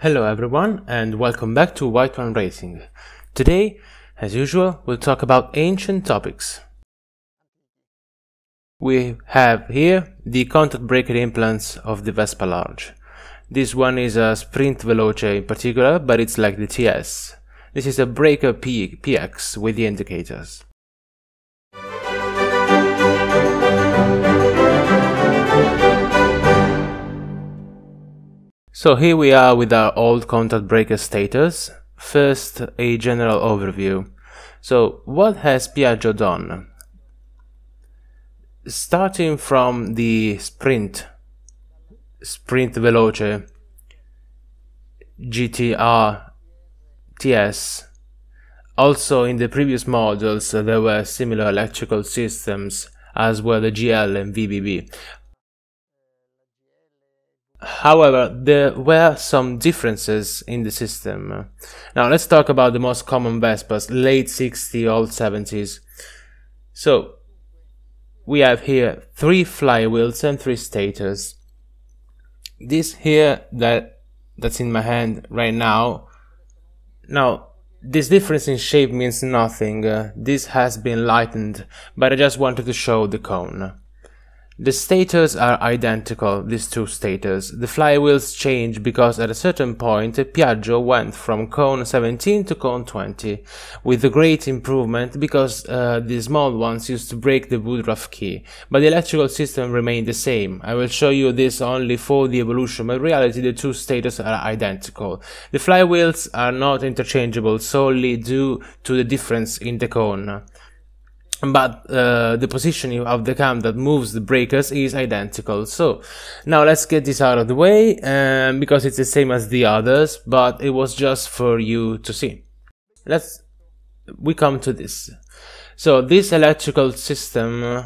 Hello everyone and welcome back to White One Racing. Today, as usual, we'll talk about ancient topics. We have here the contact breaker implants of the Vespa Large. This one is a Sprint Veloce in particular, but it's like the TS. This is a breaker PX with the indicators. So here we are with our old contact breaker status. First, a general overview. So what has Piaggio done? Starting from the Sprint Veloce, GTR, TS, also in the previous models there were similar electrical systems as well the GL and VBB. However, there were some differences in the system. Now let's talk about the most common Vespas, late 60s, old 70s. So we have here 3 flywheels and 3 stators. This here that's in my hand right now. Now this difference in shape means nothing. This has been lightened, but I just wanted to show the cone. The stators are identical, these 2 stators. The flywheels change because at a certain point Piaggio went from cone 17 to cone 20, with a great improvement because the small ones used to break the Woodruff key, but the electrical system remained the same. I will show you this only for the evolution, but in reality the 2 stators are identical. The flywheels are not interchangeable solely due to the difference in the cone. But the positioning of the cam that moves the breakers is identical. So now let's get this out of the way, because it's the same as the others, but it was just for you to see. We come to this. So this electrical system,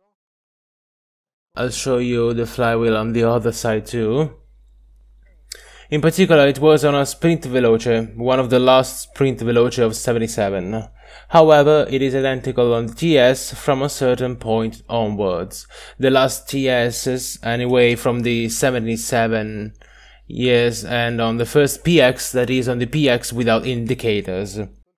I'll show you the flywheel on the other side too. In particular, it was on a Sprint Veloce, one of the last Sprint Veloce of 77. However, it is identical on the TS from a certain point onwards. The last TSs, anyway, from the 77 years, and on the first PX, that is on the PX without indicators.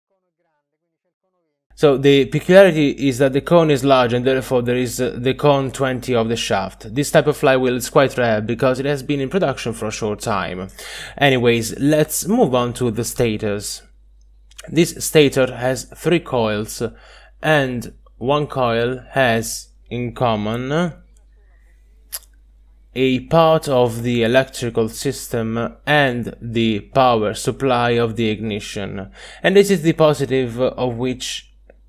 So the peculiarity is that the cone is large and therefore there is the cone 20 of the shaft. This type of flywheel is quite rare because it has been in production for a short time. Anyways, let's move on to the stators. This stator has 3 coils and one coil has in common a part of the electrical system and the power supply of the ignition. And this is the positive of which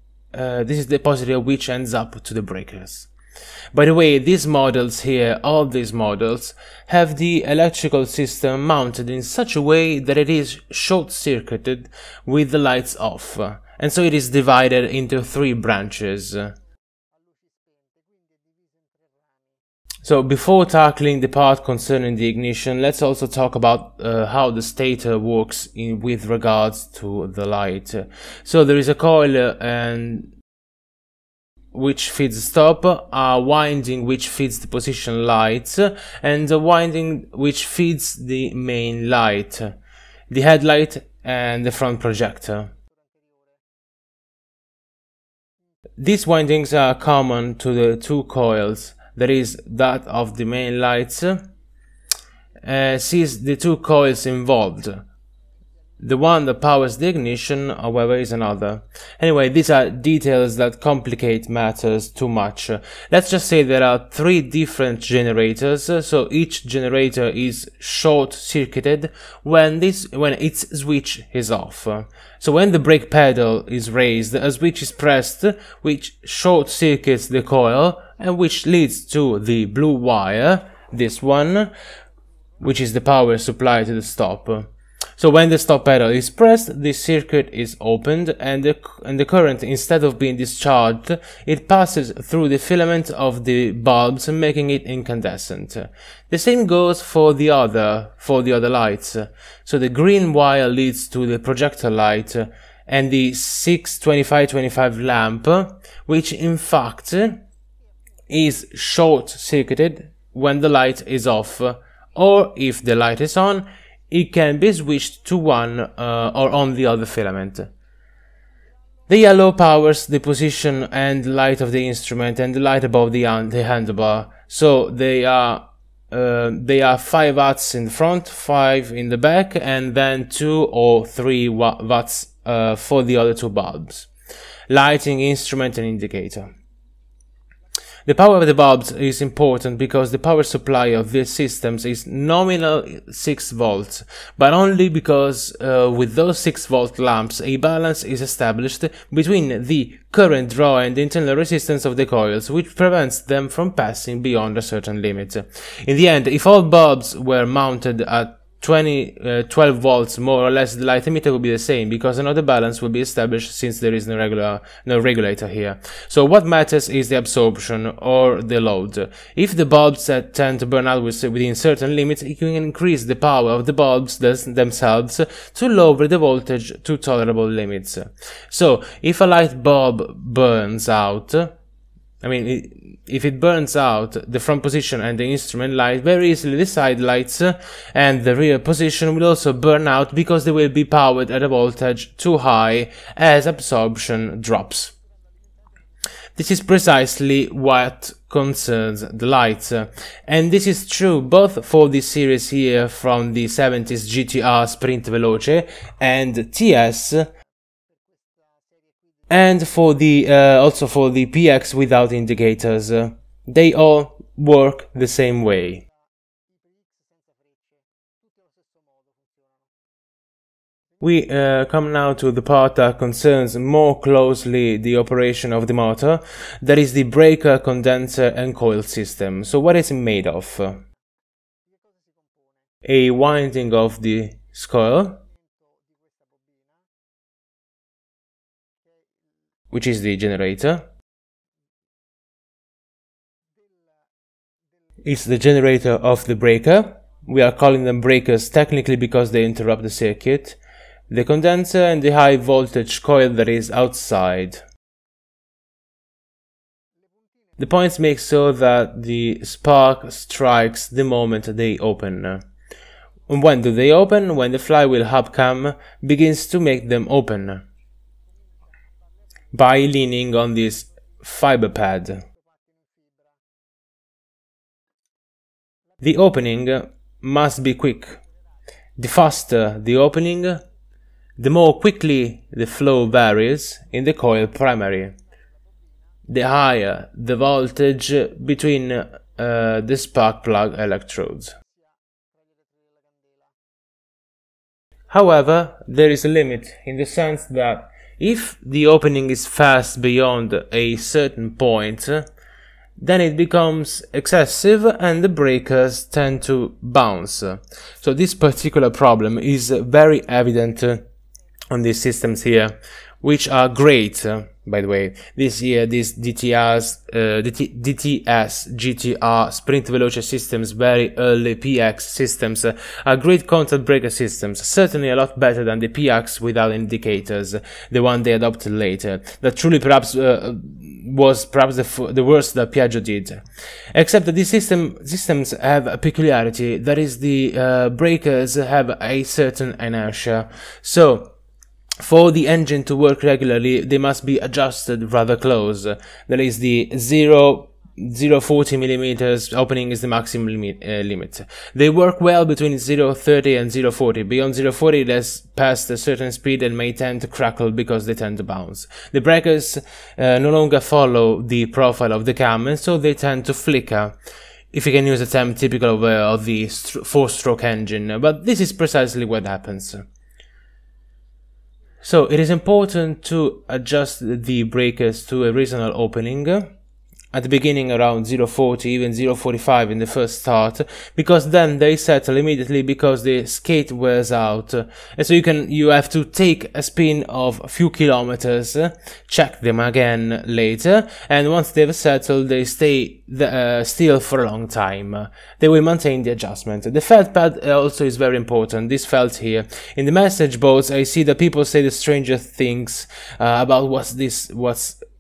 ends up to the breakers. By the way, these models here, all these models, have the electrical system mounted in such a way that it is short-circuited with the lights off, and so it is divided into 3 branches. So before tackling the part concerning the ignition, let's also talk about how the stator works with regards to the light. So there is a coil which feeds the stop, a winding which feeds the position lights, and a winding which feeds the main light, the headlight and the front projector. These windings are common to the 2 coils, that is, that of the main lights sees the 2 coils involved. The one that powers the ignition, however, is another. Anyway, these are details that complicate matters too much. Let's just say there are 3 different generators, so each generator is short-circuited when its switch is off. So when the brake pedal is raised, a switch is pressed which short-circuits the coil and which leads to the blue wire, this one, which is the power supply to the stop. So when the stop pedal is pressed, this circuit is opened and the current, instead of being discharged, it passes through the filament of the bulbs, making it incandescent. The same goes for the other lights. So the green wire leads to the projector light and the 62525 lamp, which in fact is short-circuited when the light is off, or if the light is on, it can be switched to one or on the other filament. The yellow powers the position and light of the instrument and the light above the handlebar. So they are 5 watts in the front, 5 in the back, and then 2 or 3 watts for the other 2 bulbs. Lighting, instrument and indicator. The power of the bulbs is important because the power supply of these systems is nominal 6 volts, but only because with those 6 volt lamps a balance is established between the current draw and the internal resistance of the coils, which prevents them from passing beyond a certain limit. In the end, if all bulbs were mounted at 12 volts more or less, the light emitter will be the same, because another balance will be established since there is no regulator here. So what matters is the absorption or the load. If the bulbs tend to burn out within certain limits, you can increase the power of the bulbs themselves to lower the voltage to tolerable limits. So if a light bulb burns out, if it burns out the front position and the instrument light, very easily the side lights and the rear position will also burn out, because they will be powered at a voltage too high as absorption drops. This is precisely what concerns the lights, and this is true both for this series here from the 70s GTR Sprint Veloce and TS, and for the also for the PX without indicators. They all work the same way. We come now to the part that concerns more closely the operation of the motor, that is the breaker, condenser and coil system. So what is it made of? A winding of the coil, which is the generator. It's the generator of the breaker. We are calling them breakers technically because they interrupt the circuit. The condenser and the high voltage coil that is outside. The points make so that the spark strikes the moment they open. And when do they open? When the flywheel hub cam begins to make them open, by leaning on this fiber pad. The opening must be quick. The faster the opening, the more quickly the flow varies in the coil primary, the higher the voltage between the spark plug electrodes. However, there is a limit, in the sense that if the opening is fast beyond a certain point, then it becomes excessive and the breakers tend to bounce. So this particular problem is very evident on these systems here, which are great, by the way. This year, these DTS GTR Sprint Veloce systems, very early PX systems, are great contact breaker systems, certainly a lot better than the PX without indicators, the one they adopted later, that truly perhaps was perhaps the worst that Piaggio did. Except that these systems have a peculiarity, that is the breakers have a certain inertia. So for the engine to work regularly, they must be adjusted rather close. That is, the 0.40 millimeters opening is the maximum limit. They work well between 0.30 and 0.40. Beyond 0.40, it has passed a certain speed and may tend to crackle because they tend to bounce. The breakers no longer follow the profile of the cam, and so they tend to flicker, if you can use a term typical of the 4-stroke engine. But this is precisely what happens. So it is important to adjust the breakers to a reasonable opening at the beginning, around 0.40, even 0.45 in the first start, because then they settle immediately because the skate wears out, and so you have to take a spin of a few kilometers, check them again later, and once they've settled, they stay still for a long time. They will maintain the adjustment. The felt pad also is very important. This felt here in the message boards, I see that people say the strangest things about what's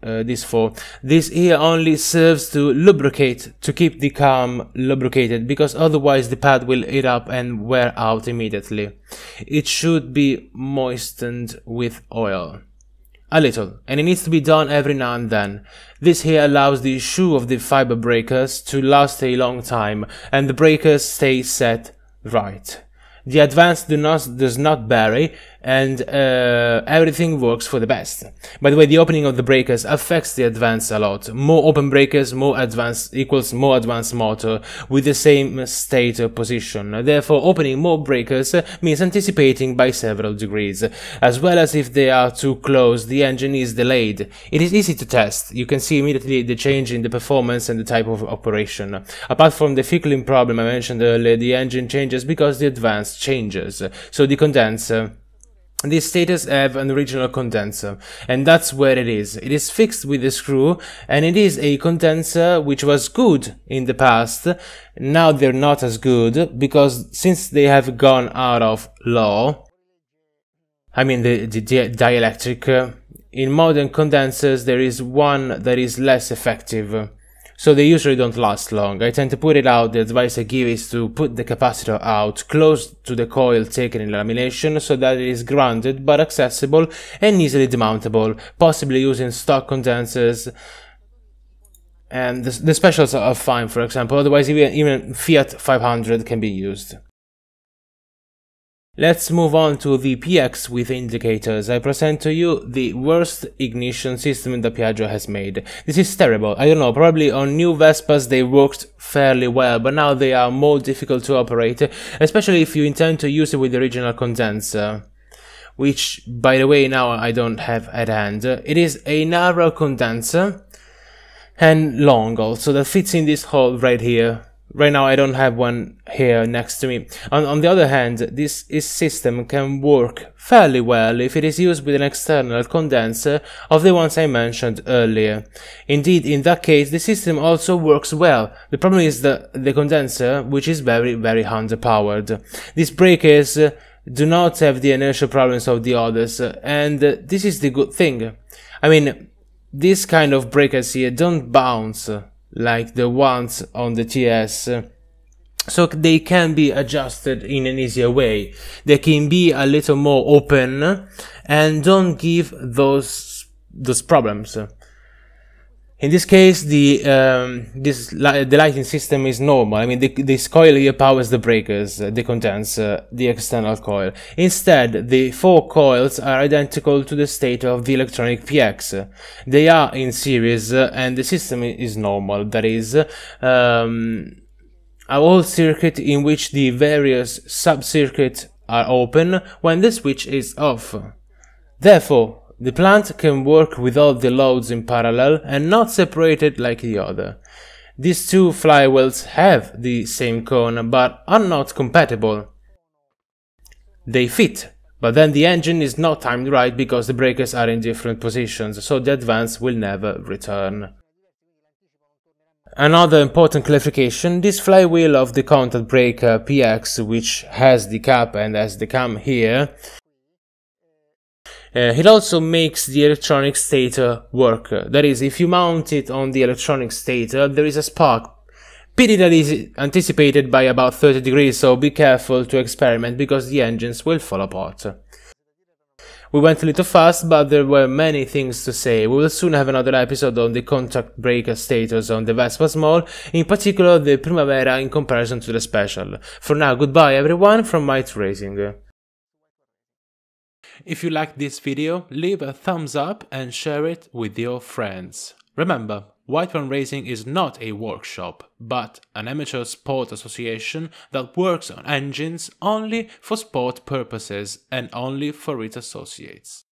this for. This here only serves to lubricate, to keep the cam lubricated, because otherwise the pad will heat up and wear out immediately. It should be moistened with oil. A little, and it needs to be done every now and then. This here allows the shoe of the fiber breakers to last a long time, and the breakers stay set right. The advance does not vary, and everything works for the best. By the way, the opening of the breakers affects the advance a lot. More open breakers, more advance equals more advanced motor with the same state of position. Therefore, opening more breakers means anticipating by several degrees. As well as if they are too close, the engine is delayed. It is easy to test. You can see immediately the change in the performance and the type of operation. Apart from the fickling problem I mentioned earlier, the engine changes because the advance changes. So the condenser, these stators have an original condenser, and that's where it is. It is fixed with a screw, and it is a condenser which was good in the past. Now they're not as good, because since they have gone out of law, I mean the dielectric, in modern condensers there is one that is less effective. So they usually don't last long. I tend to put it out. The advice I give is to put the capacitor out close to the coil taken in lamination so that it is grounded but accessible and easily demountable, possibly using stock condensers. And the specials are fine, for example, otherwise even Fiat 500 can be used. Let's move on to the PX with indicators. I present to you the worst ignition system that Piaggio has made. This is terrible. I don't know, probably on new Vespas they worked fairly well, but now they are more difficult to operate, especially if you intend to use it with the original condenser, which, by the way, now I don't have at hand. It is a narrow condenser and long also, that fits in this hole right here. Right now I don't have one here next to me. On the other hand, this system can work fairly well if it is used with an external condenser of the ones I mentioned earlier. Indeed, in that case, the system also works well. The problem is the condenser, which is very, very underpowered. These breakers do not have the inertial problems of the others, and this is the good thing. I mean, this kind of breakers here don't bounce like the ones on the TS, so they can be adjusted in an easier way. They can be a little more open and don't give those problems. In this case, the lighting system is normal. I mean, this coil here powers the breakers, the condenser, the external coil. Instead, the 4 coils are identical to the state of the electronic PX. They are in series, and the system is normal. That is, a whole circuit in which the various sub-circuits are open when the switch is off. Therefore, the plant can work with all the loads in parallel and not separated like the other. These two flywheels have the same cone but are not compatible. They fit, but then the engine is not timed right because the breakers are in different positions, so the advance will never return. Another important clarification, this flywheel of the contact breaker PX, which has the cap and has the cam here, it also makes the electronic stator work. That is, if you mount it on the electronic stator, there is a spark. Pity that is anticipated by about 30 degrees, so be careful to experiment because the engines will fall apart. We went a little fast, but there were many things to say. We will soon have another episode on the contact breaker status on the Vespa Small, in particular the Primavera in comparison to the Special. For now, goodbye everyone from Might Racing. If you liked this video, leave a thumbs up and share it with your friends. Remember, White One Racing is not a workshop, but an amateur sport association that works on engines only for sport purposes and only for its associates.